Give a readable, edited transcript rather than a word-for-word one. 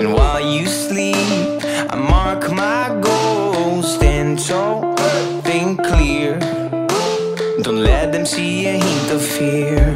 And while you sleep, I mark my goals. Stand tall, think clear. Don't let them see a hint of fear.